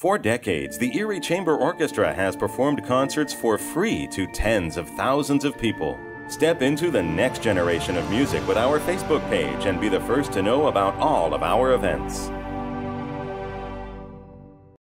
For decades, the Erie Chamber Orchestra has performed concerts for free to tens of thousands of people. Step into the next generation of music with our Facebook page and be the first to know about all of our events.